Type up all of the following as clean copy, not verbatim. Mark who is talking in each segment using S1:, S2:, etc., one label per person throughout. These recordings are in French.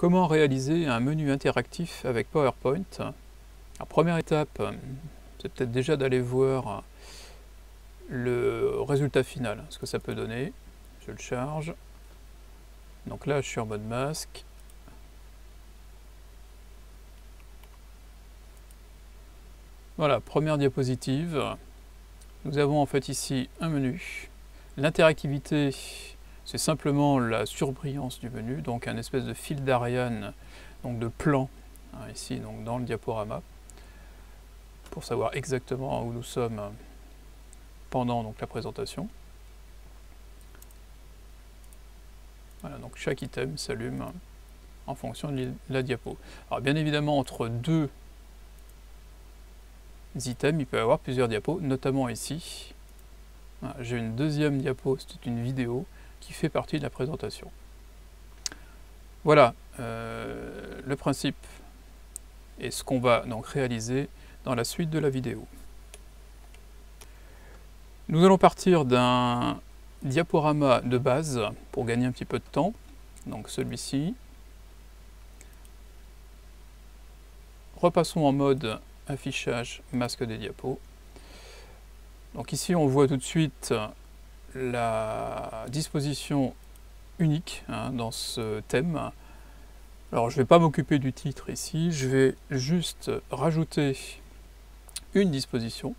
S1: Comment réaliser un menu interactif avec PowerPoint? La première étape, c'est peut-être déjà d'aller voir le résultat final, ce que ça peut donner. Je le charge. Donc là, je suis en mode masque. Voilà, première diapositive. Nous avons en fait ici un menu. L'interactivité, c'est simplement la surbrillance du menu, donc un espèce de fil d'Ariane, donc de plan, ici donc dans le diaporama, pour savoir exactement où nous sommes pendant donc, la présentation. Voilà, donc chaque item s'allume en fonction de la diapo. Alors bien évidemment, entre deux items, il peut y avoir plusieurs diapos, notamment ici. Voilà, j'ai une deuxième diapo, c'est une vidéo qui fait partie de la présentation. Voilà le principe et ce qu'on va donc réaliser dans la suite de la vidéo. Nous allons partir d'un diaporama de base pour gagner un petit peu de temps, donc celui-ci. Repassons en mode affichage masque des diapos. Donc ici on voit tout de suite la disposition unique dans ce thème. Alors je ne vais pas m'occuper du titre ici, je vais juste rajouter une disposition.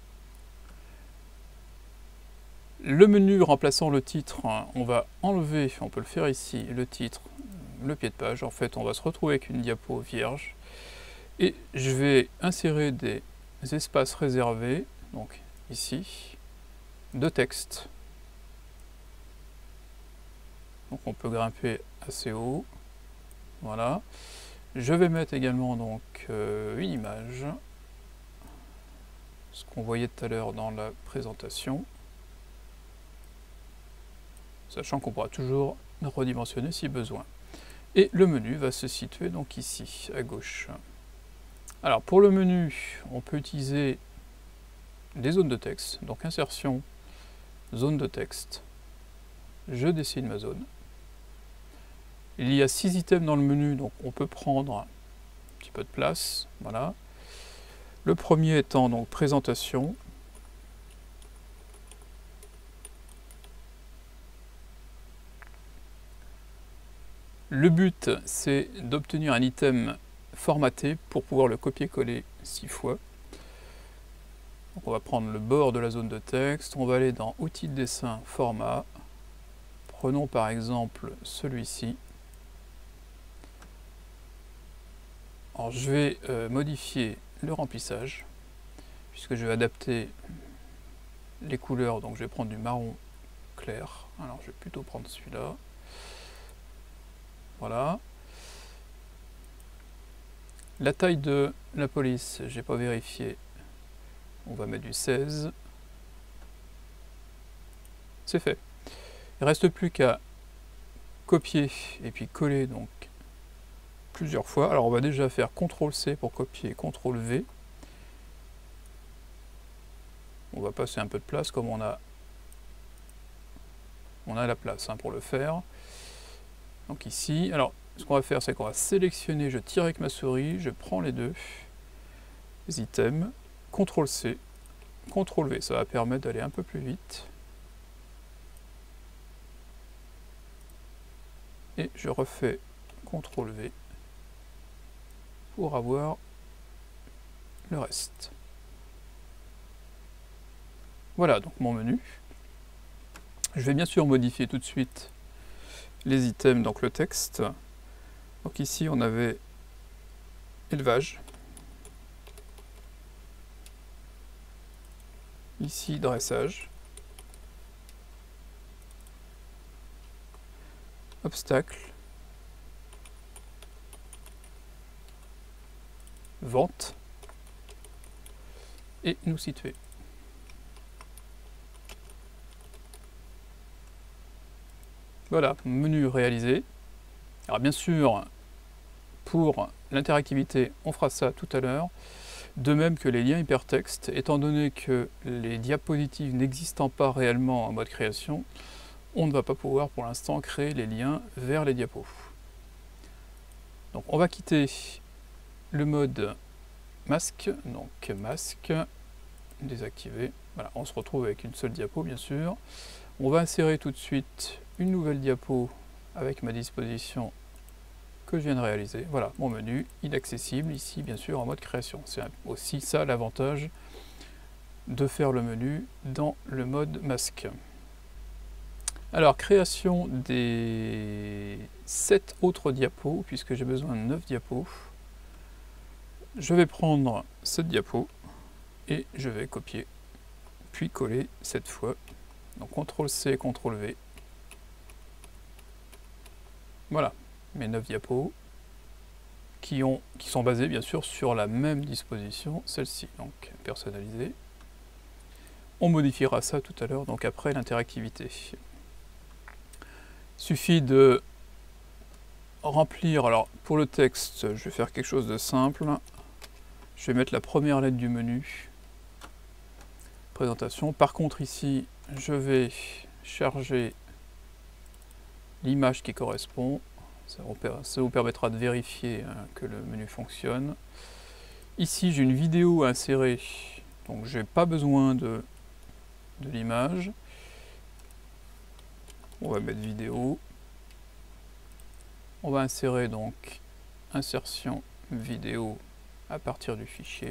S1: Le menu remplaçant le titre, on va enlever, on peut le faire ici, le titre, le pied de page. En fait, on va se retrouver avec une diapo vierge. Et je vais insérer des espaces réservés, donc ici, de texte. Donc on peut grimper assez haut. Voilà. Je vais mettre également donc une image, ce qu'on voyait tout à l'heure dans la présentation, sachant qu'on pourra toujours redimensionner si besoin. Et le menu va se situer donc ici, à gauche. Alors pour le menu, on peut utiliser des zones de texte, donc insertion, zone de texte. Je dessine ma zone. Il y a 6 items dans le menu, donc on peut prendre un petit peu de place. Voilà. Le premier étant donc présentation. Le but, c'est d'obtenir un item formaté pour pouvoir le copier-coller 6 fois. Donc on va prendre le bord de la zone de texte, on va aller dans Outils de dessin, Format. Prenons par exemple celui-ci. Alors je vais modifier le remplissage, puisque je vais adapter les couleurs, donc je vais prendre du marron clair. Alors je vais plutôt prendre celui-là. Voilà. La taille de la police, j'ai pas vérifié. On va mettre du 16. C'est fait. Il ne reste plus qu'à copier et puis coller donc plusieurs fois. Alors on va déjà faire CTRL-C pour copier, CTRL-V. On va passer un peu de place comme on a la place pour le faire. Donc ici, alors ce qu'on va faire, c'est qu'on va sélectionner, je tire avec ma souris, je prends les deux items, CTRL-C, CTRL-V, ça va permettre d'aller un peu plus vite. Et je refais CTRL-V pour avoir le reste. Voilà donc mon menu. Je vais bien sûr modifier tout de suite les items, donc le texte. Donc ici on avait élevage. Ici dressage. Obstacle. Vente. Et nous situer. Voilà, menu réalisé. Alors bien sûr, pour l'interactivité, on fera ça tout à l'heure. De même que les liens hypertextes, étant donné que les diapositives n'existant pas réellement en mode création, on ne va pas pouvoir pour l'instant créer les liens vers les diapos. Donc on va quitter le mode masque, donc masque, désactiver. Voilà, on se retrouve avec une seule diapo bien sûr. On va insérer tout de suite une nouvelle diapo avec ma disposition que je viens de réaliser. Voilà, mon menu, il est accessible ici bien sûr en mode création. C'est aussi ça l'avantage de faire le menu dans le mode masque. Alors, création des 7 autres diapos, puisque j'ai besoin de 9 diapos. Je vais prendre cette diapo et je vais copier, puis coller cette fois. Donc CTRL-C, CTRL-V. Voilà, mes 9 diapos qui sont basées bien sûr sur la même disposition, celle-ci, donc personnalisée. On modifiera ça tout à l'heure, donc après l'interactivité. Il suffit de remplir, alors pour le texte, je vais faire quelque chose de simple. Je vais mettre la première lettre du menu, présentation. Par contre ici, je vais charger l'image qui correspond. Ça vous permettra de vérifier que le menu fonctionne. Ici, j'ai une vidéo à insérer, donc je n'ai pas besoin de l'image. On va mettre vidéo. On va insérer donc insertion vidéo à partir du fichier.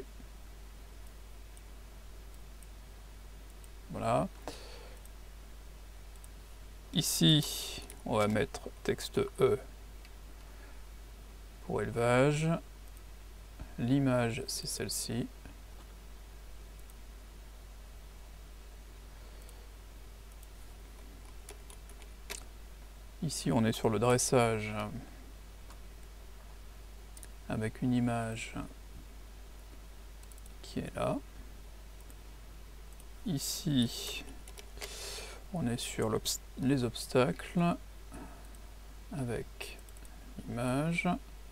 S1: Voilà. Ici, on va mettre texte E pour élevage. L'image, c'est celle-ci. Ici, on est sur le dressage avec une image qui est là. Ici, on est sur les obstacles avec l'image.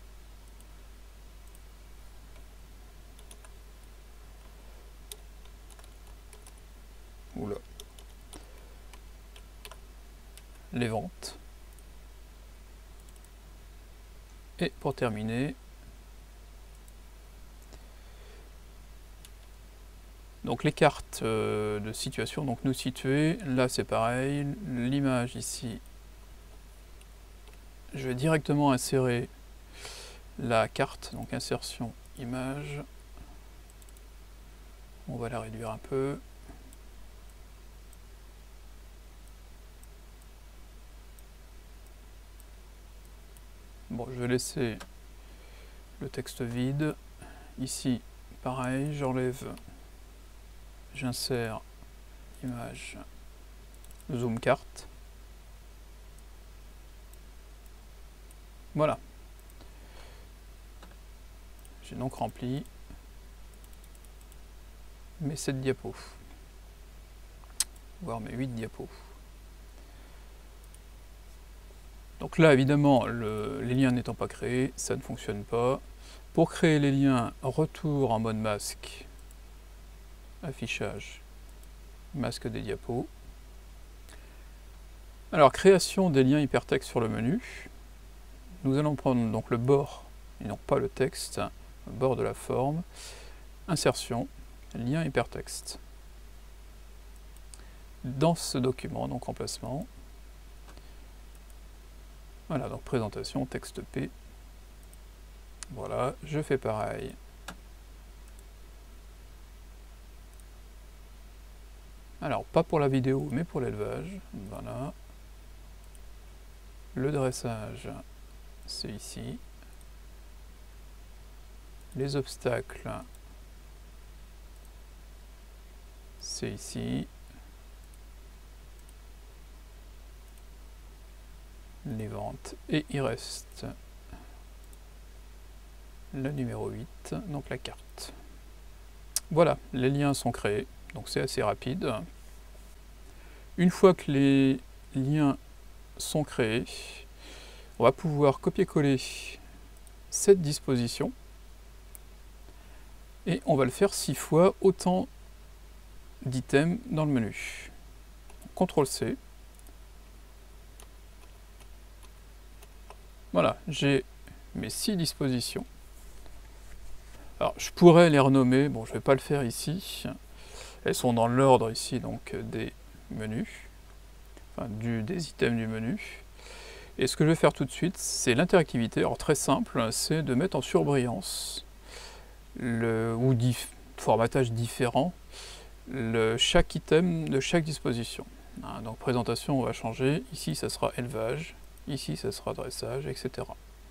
S1: Oula. Les ventes. Et pour terminer, donc les cartes de situation, donc nous situer, là c'est pareil, l'image ici, je vais directement insérer la carte, donc insertion image, on va la réduire un peu. Bon, je vais laisser le texte vide. Ici, pareil, j'enlève, j'insère image, zoom carte. Voilà. J'ai donc rempli mes 7 diapos, voire mes 8 diapos. Donc là, évidemment, les liens n'étant pas créés, ça ne fonctionne pas. Pour créer les liens, retour en mode masque, affichage, masque des diapos. Alors, création des liens hypertextes sur le menu. Nous allons prendre donc le bord, et non pas le texte, le bord de la forme. Insertion, lien hypertexte. Dans ce document, donc emplacement. Voilà, donc présentation, texte P. Voilà, je fais pareil. Alors, pas pour la vidéo, mais pour l'élevage. Voilà. Le dressage, c'est ici. Les obstacles, c'est ici. Les ventes. Et il reste le numéro 8, donc la carte. Voilà, les liens sont créés, donc c'est assez rapide. Une fois que les liens sont créés, on va pouvoir copier-coller cette disposition et on va le faire 6 fois autant d'items dans le menu. CTRL-C. Voilà, j'ai mes 6 dispositions. Alors, je pourrais les renommer, bon, je ne vais pas le faire ici. Elles sont dans l'ordre ici, donc des menus, enfin, des items du menu. Et ce que je vais faire tout de suite, c'est l'interactivité. Alors, très simple, c'est de mettre en surbrillance ou formatage différent chaque item de chaque disposition. Donc, présentation, on va changer. Ici, ça sera élevage. Ici, ça sera dressage, etc.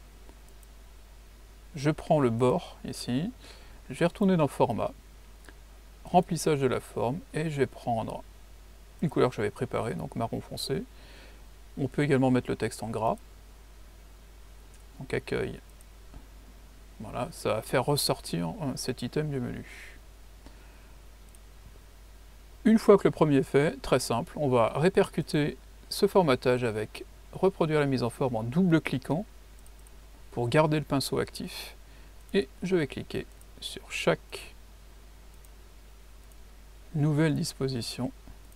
S1: Je prends le bord ici, je vais retourner dans format, remplissage de la forme, et je vais prendre une couleur que j'avais préparée, donc marron foncé. On peut également mettre le texte en gras, donc accueil. Voilà, ça va faire ressortir cet item du menu. Une fois que le premier est fait, très simple, on va répercuter ce formatage avec reproduire la mise en forme en double-cliquant pour garder le pinceau actif. Et je vais cliquer sur chaque nouvelle disposition.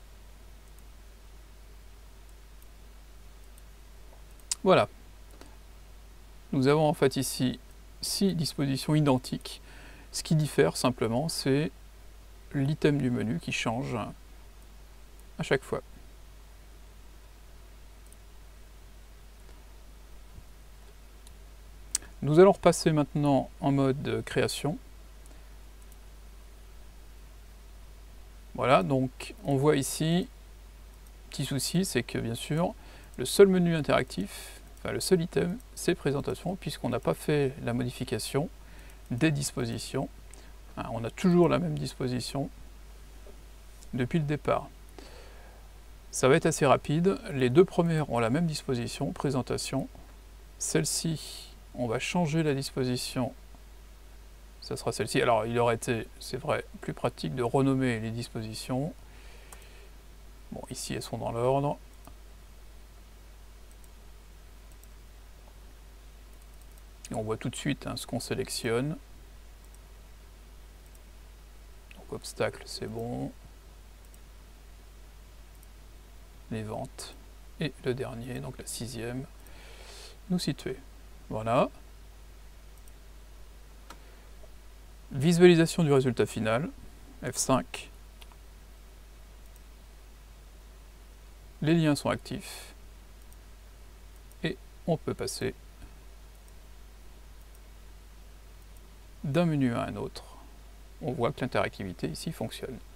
S1: Voilà. Nous avons en fait ici 6 dispositions identiques. Ce qui diffère simplement, c'est l'item du menu qui change à chaque fois. Nous allons repasser maintenant en mode création. Voilà, donc on voit ici, petit souci, c'est que bien sûr, le seul menu interactif, enfin le seul item, c'est présentation, puisqu'on n'a pas fait la modification des dispositions. On a toujours la même disposition depuis le départ. Ça va être assez rapide. Les deux premières ont la même disposition, présentation. Celle-ci, on va changer la disposition, ça sera celle-ci. Alors il aurait été, c'est vrai, plus pratique de renommer les dispositions. Bon, ici elles sont dans l'ordre. Et on voit tout de suite ce qu'on sélectionne. Donc obstacle, c'est bon. Les ventes. Et le dernier, donc la 6e, nous situer. Voilà. Visualisation du résultat final, F5. Les liens sont actifs. Et on peut passer d'un menu à un autre. On voit que l'interactivité ici fonctionne.